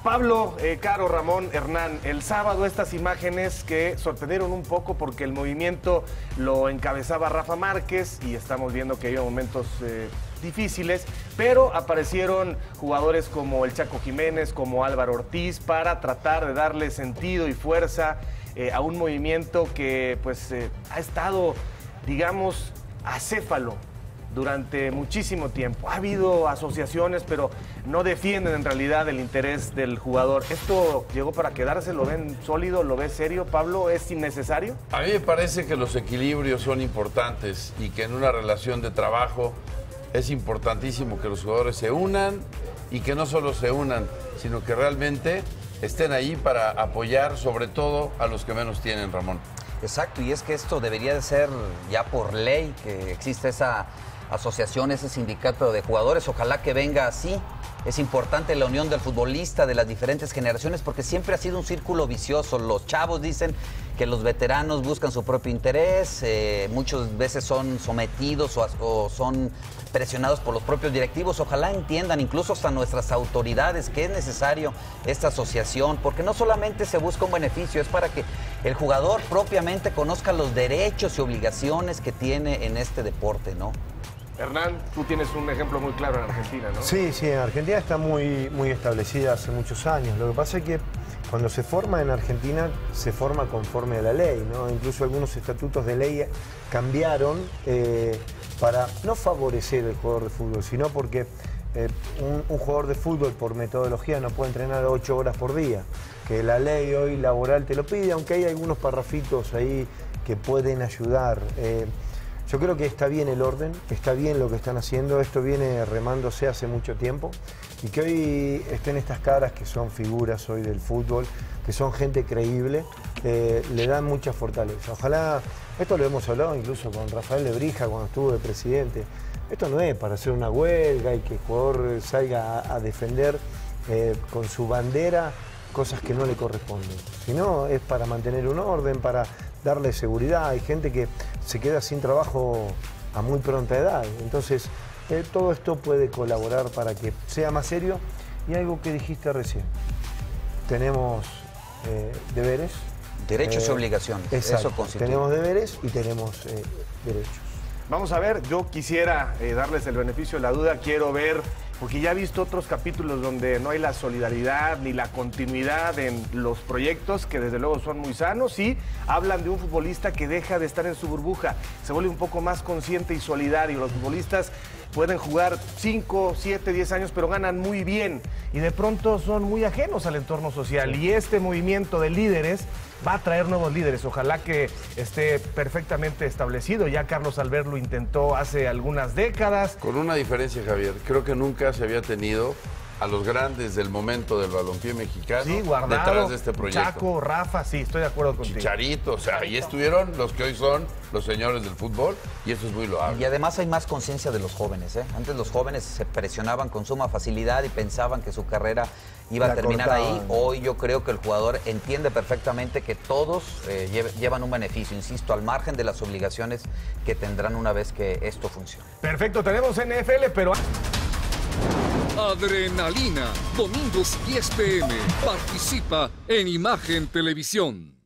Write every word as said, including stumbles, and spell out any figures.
Pablo, eh, Caro, Ramón, Hernán, el sábado estas imágenes que sorprendieron un poco porque el movimiento lo encabezaba Rafa Márquez y estamos viendo que había momentos eh, difíciles, pero aparecieron jugadores como el Chaco Jiménez, como Álvaro Ortiz, para tratar de darle sentido y fuerza eh, a un movimiento que pues eh, ha estado, digamos, acéfalo durante muchísimo tiempo. Ha habido asociaciones, pero no defienden en realidad el interés del jugador. ¿Esto llegó para quedarse? ¿Lo ven sólido? ¿Lo ves serio? Pablo, ¿es innecesario? A mí me parece que los equilibrios son importantes y que en una relación de trabajo es importantísimo que los jugadores se unan y que no solo se unan, sino que realmente estén ahí para apoyar sobre todo a los que menos tienen, Ramón. Exacto, y es que esto debería de ser ya por ley, que existe esa asociación, ese sindicato de jugadores. Ojalá que venga así. Es importante la unión del futbolista de las diferentes generaciones porque siempre ha sido un círculo vicioso. Los chavos dicen que los veteranos buscan su propio interés, eh, muchas veces son sometidos o, o son presionados por los propios directivos. Ojalá entiendan, incluso hasta nuestras autoridades, que es necesario esta asociación, porque no solamente se busca un beneficio, es para que el jugador propiamente conozca los derechos y obligaciones que tiene en este deporte, ¿no? Hernán, tú tienes un ejemplo muy claro en Argentina, ¿no? Sí, sí, en Argentina está muy, muy establecida hace muchos años. Lo que pasa es que cuando se forma en Argentina, se forma conforme a la ley, ¿no? Incluso algunos estatutos de ley cambiaron eh, para no favorecer al jugador de fútbol, sino porque eh, un, un jugador de fútbol por metodología no puede entrenar ocho horas por día, que la ley hoy laboral te lo pide, aunque hay algunos parrafitos ahí que pueden ayudar. Eh, Yo creo que está bien el orden, está bien lo que están haciendo, esto viene remándose hace mucho tiempo y que hoy estén estas caras que son figuras hoy del fútbol, que son gente creíble, eh, le dan mucha fortaleza. Ojalá, esto lo hemos hablado incluso con Rafael Lebrija cuando estuvo de presidente, esto no es para hacer una huelga y que el jugador salga a, a defender eh, con su bandera cosas que no le corresponden, sino es para mantener un orden, para darle seguridad. Hay gente que se queda sin trabajo a muy pronta edad, entonces eh, todo esto puede colaborar para que sea más serio. Y algo que dijiste recién, tenemos eh, deberes, derechos eh, y obligaciones. Exacto, Eso constituye. tenemos deberes y tenemos eh, derechos. Vamos a ver, yo quisiera eh, darles el beneficio de la duda, quiero ver, porque ya he visto otros capítulos donde no hay la solidaridad ni la continuidad en los proyectos, que desde luego son muy sanos, y hablan de un futbolista que deja de estar en su burbuja, se vuelve un poco más consciente y solidario. Los futbolistas pueden jugar cinco, siete, diez años, pero ganan muy bien y de pronto son muy ajenos al entorno social. Y este movimiento de líderes va a traer nuevos líderes. Ojalá que esté perfectamente establecido. Ya Carlos Albert lo intentó hace algunas décadas. Con una diferencia, Javier. Creo que nunca se había tenido a los grandes del momento del balompié mexicano Sí, Guardado, detrás de este proyecto. Chaco, Rafa, sí, estoy de acuerdo contigo. Chicharito, o sea, ahí estuvieron los que hoy son los señores del fútbol y eso es muy loable. Y además hay más conciencia de los jóvenes, ¿eh? Antes los jóvenes se presionaban con suma facilidad y pensaban que su carrera iba La a terminar cortaban. ahí. Hoy yo creo que el jugador entiende perfectamente que todos eh, lle- llevan un beneficio, insisto, al margen de las obligaciones que tendrán una vez que esto funcione. Perfecto, tenemos N F L, pero... Adrenalina, domingos diez p m Participa en Imagen Televisión.